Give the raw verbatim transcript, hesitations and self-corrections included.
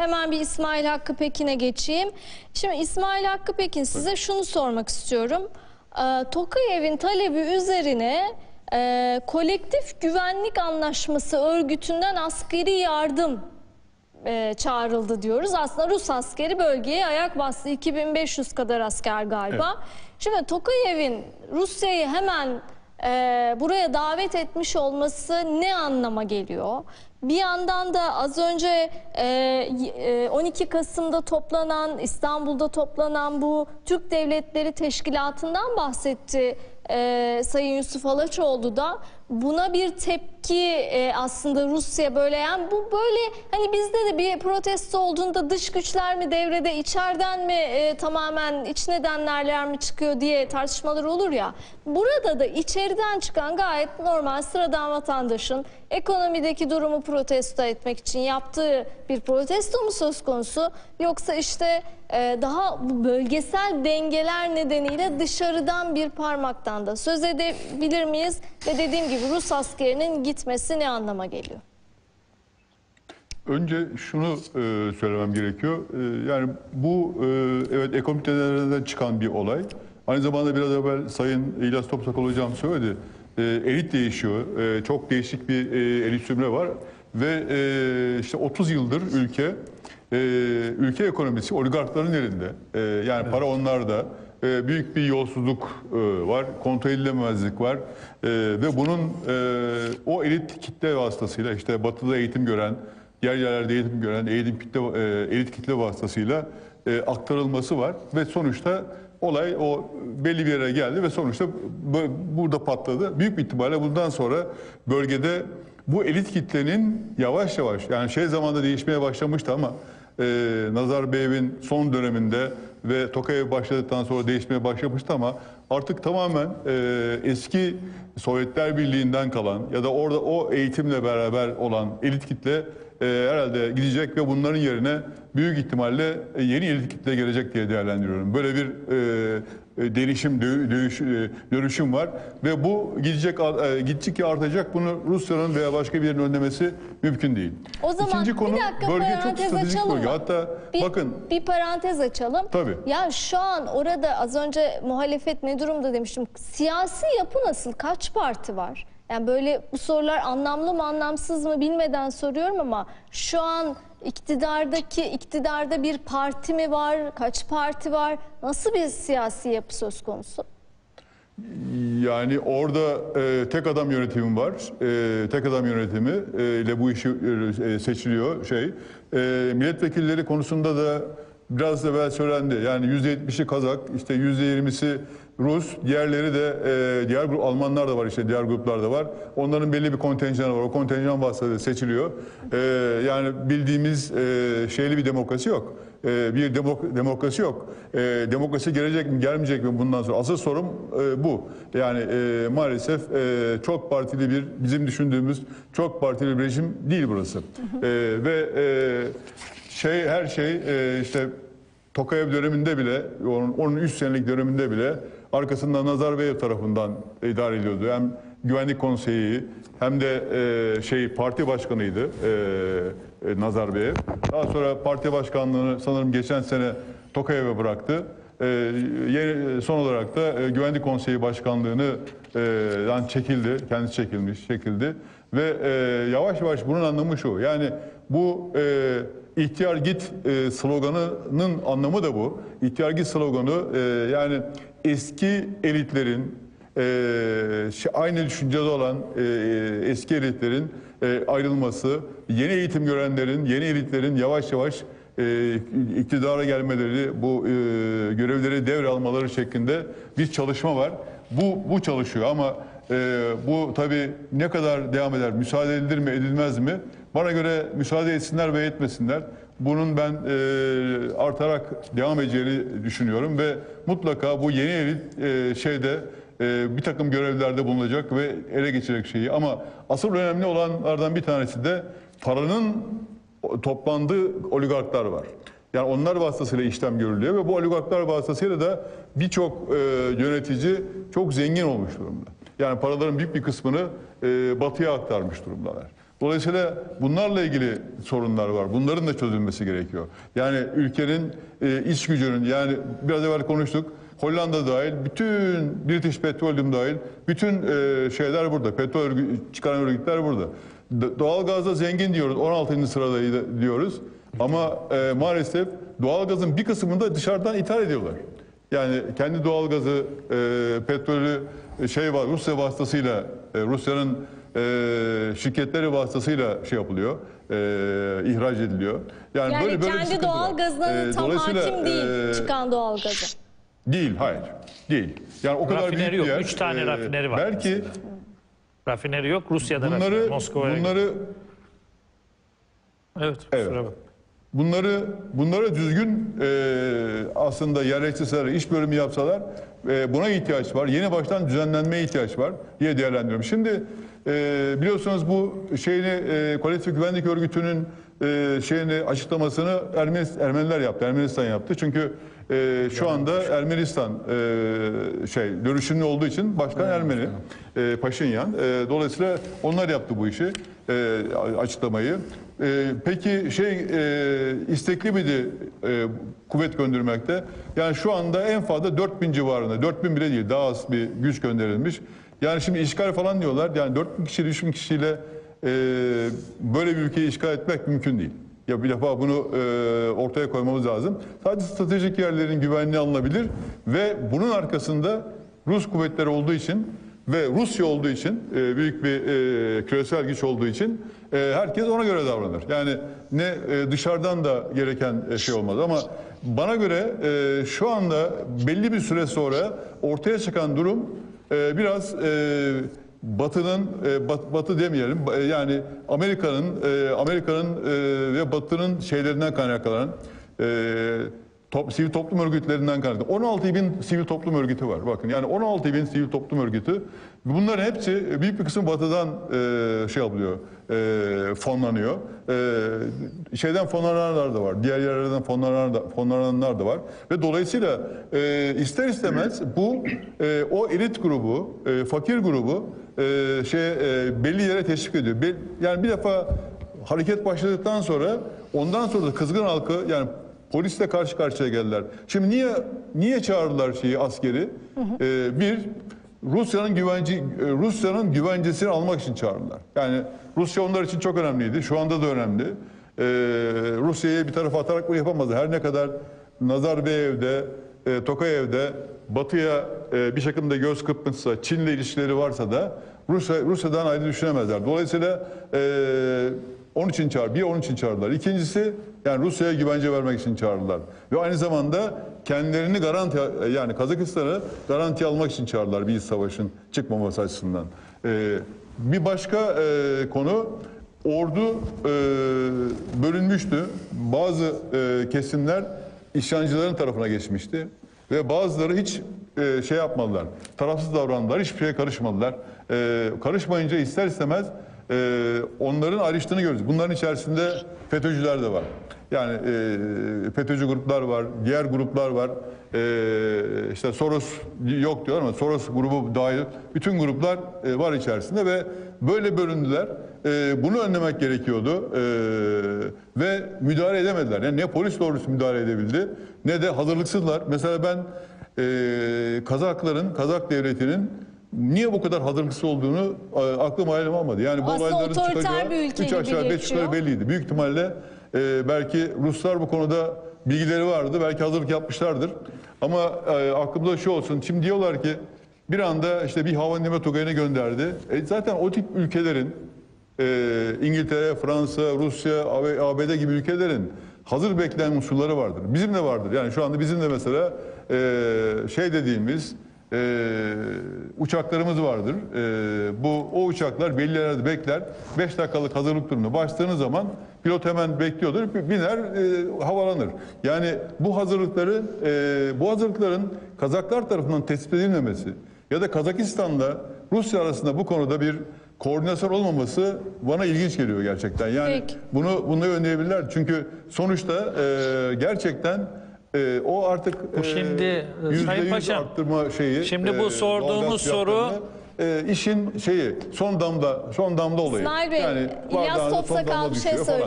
Hemen bir İsmail Hakkı Pekin'e geçeyim. Şimdi İsmail Hakkı Pekin, size şunu sormak istiyorum. Ee, Tokayev'in talebi üzerine e, kolektif güvenlik anlaşması örgütünden askeri yardım e, çağrıldı diyoruz. Aslında Rus askeri bölgeye ayak bastı. iki bin beş yüz kadar asker galiba. Evet. Şimdi Tokayev'in Rusya'yı hemen e, buraya davet etmiş olması ne anlama geliyor? Bir yandan da az önce e, on iki Kasım'da toplanan, İstanbul'da toplanan bu Türk Devletleri Teşkilatı'ndan bahsetti e, Sayın Yusuf Alaçoğlu da. Buna bir tepki e, aslında Rusya böyle, yani bu böyle hani bizde de bir protesto olduğunda dış güçler mi devrede, içeriden mi e, tamamen iç nedenlerler mi çıkıyor diye tartışmalar olur ya. Burada da içeriden çıkan gayet normal sıradan vatandaşın ekonomideki durumu protesto etmek için yaptığı bir protesto mu söz konusu, yoksa işte e, daha bu bölgesel dengeler nedeniyle dışarıdan bir parmaktan da söz edebilir miyiz? Ve dediğim gibi Rus askerinin gitmesi ne anlama geliyor? Önce şunu e, söylemem gerekiyor. E, yani bu e, evet ekonomik nedenlerden çıkan bir olay. Aynı zamanda biraz evvel Sayın İlyas Topsakal hocam söyledi. E, elit değişiyor. E, çok değişik bir e, elit zümre var. Ve e, işte otuz yıldır ülke e, ülke ekonomisi oligarkların elinde. E, yani evet. Para onlarda. E, büyük bir yolsuzluk e, var, kontrol edilememezlik var. E, ve bunun e, o elit kitle vasıtasıyla, işte batıda eğitim gören, yer yerlerde eğitim gören eğitim kitle, e, elit kitle vasıtasıyla e, aktarılması var. Ve sonuçta olay o belli bir yere geldi ve sonuçta burada patladı. Büyük bir ihtimalle bundan sonra bölgede bu elit kitlenin yavaş yavaş, yani şey zamanda değişmeye başlamıştı ama e, Nazarbayev'in son döneminde ve Tokayev başladıktan sonra değişmeye başlamıştı ama artık tamamen e, eski Sovyetler Birliği'nden kalan ya da orada o eğitimle beraber olan elit kitle e, herhalde gidecek ve bunların yerine büyük ihtimalle yeni elit kitle gelecek diye değerlendiriyorum. Böyle bir e, değişim, dönüş, dönüşüm var ve bu gidecek, gidecekçe artacak. Bunu Rusya'nın veya başka birinin önlemesi mümkün değil. O zaman İkinci konu, bir dakika bölge parantez çok açalım bölge. Hatta bir, bakın bir parantez açalım. Tabii. Ya şu an orada az önce muhalefet ne durumda demiştim. Siyasi yapı nasıl? Kaç parti var? Yani böyle bu sorular anlamlı mı anlamsız mı bilmeden soruyorum ama şu an iktidardaki iktidarda bir parti mi var? Kaç parti var? Nasıl bir siyasi yapı söz konusu? Yani orada e, tek adam yönetimi var. E, tek adam yönetimi e, ile bu işi e, seçiliyor şey. E, milletvekilleri konusunda da biraz evvel söylendi. Yani yüzde yetmişi Kazak, işte yüzde yirmisi Rus, diğerleri de e, diğer grup Almanlar da var, işte diğer gruplar da var. Onların belli bir kontenjanı var. O kontenjan vasıtasıyla seçiliyor. E, yani bildiğimiz e, şeyli bir demokrasi yok. E, bir demok demokrasi yok. E, demokrasi gelecek mi, gelmeyecek mi bundan sonra? Asıl sorun e, bu. Yani e, maalesef e, çok partili bir, bizim düşündüğümüz çok partili bir rejim değil burası. E, ve e, şey her şey e, işte Tokayev döneminde bile, onun, onun üç senelik döneminde bile arkasından Nazarbayev tarafından idare ediyordu. Hem Güvenlik Konseyi hem de e, şey parti başkanıydı e, e, Nazarbayev. Daha sonra parti başkanlığını sanırım geçen sene Tokayev'e bıraktı. E, yeni, son olarak da e, Güvenlik Konseyi başkanlığını e, yani çekildi, kendisi çekilmiş, çekildi ve e, yavaş yavaş bunun anlamı şu. Yani bu e, İhtiyar git e, sloganının anlamı da bu. İhtiyar git sloganı e, yani eski elitlerin e, şey, aynı düşüncede olan e, eski elitlerin e, ayrılması, yeni eğitim görenlerin, yeni elitlerin yavaş yavaş e, iktidara gelmeleri, bu e, görevleri devralmaları şeklinde bir çalışma var. Bu bu çalışıyor ama e, bu tabii ne kadar devam eder, müsaade edilir mi, edilmez mi? Bana göre müsaade etsinler ve etmesinler. Bunun ben e, artarak devam edeceğini düşünüyorum ve mutlaka bu yeni elit e, şeyde e, bir takım görevlerde bulunacak ve ele geçirecek şeyi. Ama asıl önemli olanlardan bir tanesi de paranın toplandığı oligarklar var. Yani onlar vasıtasıyla işlem görülüyor ve bu oligarklar vasıtasıyla da birçok e, yönetici çok zengin olmuş durumda. Yani paraların büyük bir kısmını e, batıya aktarmış durumdalar. Dolayısıyla bunlarla ilgili sorunlar var. Bunların da çözülmesi gerekiyor. Yani ülkenin e, iç gücünün, yani biraz evvel konuştuk, Hollanda dahil, bütün British Petroleum dahil, bütün e, şeyler burada. Petrol örgü, çıkaran örgütler burada. D- Doğalgazda zengin diyoruz, on altıncı sırada diyoruz. Ama e, maalesef doğalgazın bir kısmını da dışarıdan ithal ediyorlar. Yani kendi doğalgazı, e, petrolü e, şey var, Rusya vasıtasıyla, e, Rusya'nın e, şirketleri vasıtasıyla şey yapılıyor, e, ihraç ediliyor. Yani, böyle böyle bir kendi sıkıntı var. doğalgazına E, tam dolayısıyla, hakim değil e, çıkan doğalgazı. Değil, hayır. Değil. Yani o kadar Rafineri büyük bir yok. yer. Üç tane e, rafineri var Belki mesela. Rafineri yok. Rusya'da rafineri. bunları Moskova'ya. bunları Evet. Evet. Kusura bak. Bunları bunlara düzgün e, aslında yerleştirseler, iş bölümü yapsalar e, buna ihtiyaç var. Yeni baştan düzenlenmeye ihtiyaç var diye değerlendiriyorum. Şimdi e, biliyorsunuz bu şeyini e, Kolektif Güvenlik Örgütü'nün e, şeyini açıklamasını Ermenis, Ermeniler yaptı, Ermenistan yaptı. Çünkü e, şu anda Ermenistan e, şey dönüşümlü olduğu için başkan Ermeni, e, Paşinyan. E, dolayısıyla onlar yaptı bu işi, e, açıklamayı. Ee, peki şey e, istekli miydi e, kuvvet göndermekte? Yani şu anda en fazla dört bin civarında, dört bin bile değil, daha az bir güç gönderilmiş. Yani şimdi işgal falan diyorlar. Yani dört bin kişi, üç bin kişiyle e, böyle bir ülkeyi işgal etmek mümkün değil. Ya bir defa bunu e, ortaya koymamız lazım. Sadece stratejik yerlerin güvenliği alınabilir ve bunun arkasında Rus kuvvetleri olduğu için ve Rusya olduğu için, e, büyük bir e, küresel güç olduğu için e, herkes ona göre davranır. Yani ne e, dışarıdan da gereken e, şey olmaz ama bana göre e, şu anda belli bir süre sonra ortaya çıkan durum e, biraz e, Batı'nın, e, bat, Batı demeyelim, e, yani Amerika'nın, e, Amerika'nın e, ve Batı'nın şeylerinden kaynaklanan e, Top, sivil toplum örgütlerinden kaynaklı. on altı bin sivil toplum örgütü var. Bakın yani on altı bin sivil toplum örgütü. Bunların hepsi büyük bir kısım Batı'dan e, şey yapılıyor, e, fonlanıyor. E, şeyden fonlananlar da var. Diğer yerlerden fonlanan da, fonlananlar da var. Ve dolayısıyla e, ister istemez bu e, o elit grubu, e, fakir grubu e, şey e, belli yere teşvik ediyor. Be, yani bir defa hareket başladıktan sonra ondan sonra da kızgın halkı yani polisle karşı karşıya geldiler. Şimdi niye niye çağırdılar şeyi askeri? Hı hı. Ee, bir Rusya'nın güvence Rusya'nın güvencesini almak için çağırdılar. Yani Rusya onlar için çok önemliydi. Şu anda da önemli. Ee, Rusya'yı bir tarafa atarak bu yapamazdı. Her ne kadar Nazarbayev'de, e, Tokayev'de Batı'ya e, bir şekilde göz kırpmışsa, Çin'le ilişkileri varsa da Rusya Rusya'dan ayrı düşünemezler. Dolayısıyla e, onun için çağır, bir onun için çağırdılar. İkincisi yani Rusya'ya güvence vermek için çağırdılar. Ve aynı zamanda kendilerini garanti yani Kazakistan'ı garanti almak için çağırdılar bir iç savaşın çıkmaması açısından. Ee, bir başka e, konu ordu e, bölünmüştü. Bazı e, kesimler isyancıların tarafına geçmişti ve bazıları hiç e, şey yapmadılar. Tarafsız davrandılar, hiçbir şeye karışmadılar. E, karışmayınca ister istemez Ee, onların ayrıştığını görüyoruz. Bunların içerisinde FETÖ'cüler de var. Yani e, FETÖ'cü gruplar var, diğer gruplar var. E, işte Soros yok diyor ama Soros grubu dahil bütün gruplar e, var içerisinde ve böyle bölündüler. E, bunu önlemek gerekiyordu e, ve müdahale edemediler. Yani ne polis doğrusu müdahale edebildi ne de hazırlıksızlar. Mesela ben e, Kazakların, Kazak devletinin niye bu kadar hazırlıksız olduğunu aklım hayalim almadı. Yani bu Aslında olayların çıkacağı bir ülke üç aşağı gibi beş yukarı geçiyor. belliydi. Büyük ihtimalle e, belki Ruslar bu konuda bilgileri vardı. Belki hazırlık yapmışlardır. Ama e, aklımda şu olsun. Şimdi diyorlar ki bir anda işte bir hava indirme tugayını gönderdi. E, zaten o tip ülkelerin e, İngiltere, Fransa, Rusya, A B D gibi ülkelerin hazır bekleyen unsurları vardır. Bizim de vardır. Yani şu anda bizim de mesela e, şey dediğimiz Ee, uçaklarımız vardır. Ee, bu o uçaklar belli yerlerde bekler. beş dakikalık hazırlık durumunda başladığınız zaman pilot hemen bekliyordur. Biner, e, havalanır. Yani bu hazırlıkları e, bu hazırlıkların Kazaklar tarafından tespit edilmemesi ya da Kazakistan'la Rusya arasında bu konuda bir koordinasyon olmaması bana ilginç geliyor gerçekten. Yani Peki. bunu bunu önleyebilirler. Çünkü sonuçta e, gerçekten Ee, o artık Bu şimdi yüzde Sayın yüz Paşam, arttırma şeyi. şimdi bu e, sorduğumuz doğalgaz soru fiyatlarını, e, işin şeyi son damla son damla olayı. İsmail Bey, yani İlyas bardağın son Topsakal damla bir şey düşüyor falan.